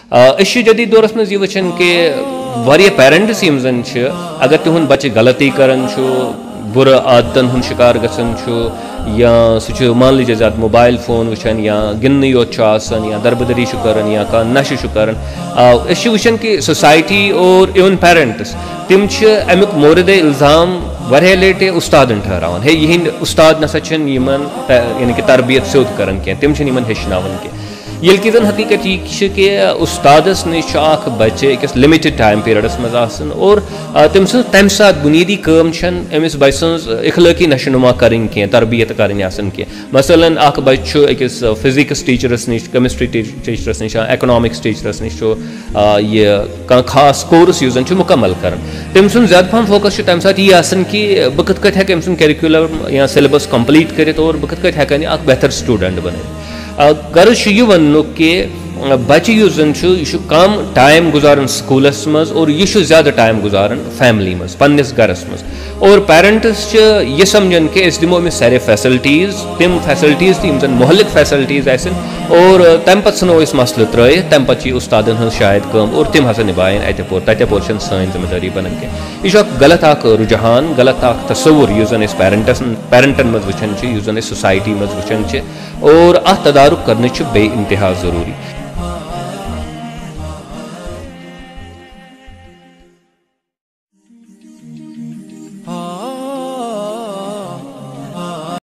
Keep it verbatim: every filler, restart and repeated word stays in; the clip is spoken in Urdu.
اس جدید دورس مز یہ وچھن کہ واریاہ پیرنٹس یم زن چھ اگر تہند بچہ غلطی کران بر عادتن ہند شکار گژھان یا سہ مان لیجیے زیادہ موبائل فون وچھان یا گندن یوت آسان یا دربدری کران یا کانٛہہ نشہ کران اس وچھان کہ سوسائٹی اور ایون پیرنٹس تم امیک مورد الزام واریاہ لٹہ استادن ٹھہراوان ہے یہند استاد نسا چھن یمن یعنی کہ تربیت سیود کران کی تم چھن یمن ہیچناوان کی یل کہ زن حقیقت یہ کہ استادس نش اخ بچہ اکس لمٹڈ ٹائم پیریڈس مز آسان اور تم سن تمہ سات بنیادی کام چھن امس بچہ سن اخلاقی نشو نما کریں کی تربیت کریں آسان کی مثلا اخ بچہ اکس فزکس ٹیچرس نش کیمسٹری ٹیچرس نش اکنامکس ٹیچرس نش یہ کان خاص کورس یوز زن مکمل کران تم سن زیادہ پہم فوکس تمہ سات یہ آسان کہ بہ کت کت ہیکہ ام سن کیریکولم یا سلیبس کمپلیٹ کرت اور بہ کت کت ہیکہ اخ بہتر سٹوڈنٹ بنت غرض یہ ونک کہ بچہ اس زن یہ کم ٹائم گزاران سکولس مز اور یہ زیادہ ٹائم گزاران فیملی مز پنس گرس مز اور پیرنٹس یہ سمجھان کہ اس دمو امس سارے فیسلٹیز تم فیسلٹیز تم زن مہلک فیسلٹیز آسن اور تمہ پتہ ثنو اس مسئلہ ترٲیِتھ تمہ پتہ استادن ہن شاید کٲم اور تم ہسا نبائن اتہ پور تتہ پور چھ سٲنۍ ذمہ داری بنان کینٛہہ یہ اکھ غلط اکھ رجحان غلط اکھ تصور یُس زن أسۍ پیرنٹس پیرنٹن مز وچھان یُس زن أسۍ سوسائٹی مز وچھان اور اتھ تدارک کرنٕچ چھِ بے انتہا ضروری.